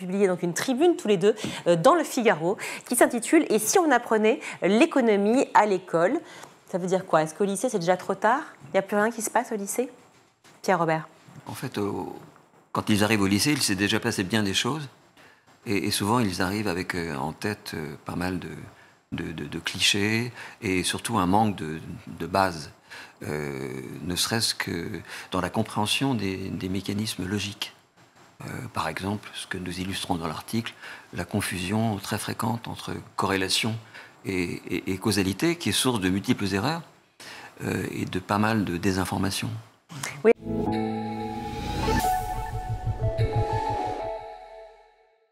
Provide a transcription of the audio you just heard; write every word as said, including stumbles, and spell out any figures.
publié donc une tribune tous les deux euh, dans le Figaro qui s'intitule « Et si on apprenait l'économie à l'école ?» Ça veut dire quoi? Est-ce qu'au lycée, c'est déjà trop tard? Il n'y a plus rien qui se passe au lycée? Pierre Robert. En fait, au... quand ils arrivent au lycée, il s'est déjà passé bien des choses. Et, et souvent, ils arrivent avec euh, en tête euh, pas mal de, de, de, de clichés et surtout un manque de, de base, euh, ne serait-ce que dans la compréhension des, des mécanismes logiques. Euh, par exemple, ce que nous illustrons dans l'article, la confusion très fréquente entre corrélation et, et, et causalité, qui est source de multiples erreurs euh, et de pas mal de désinformation.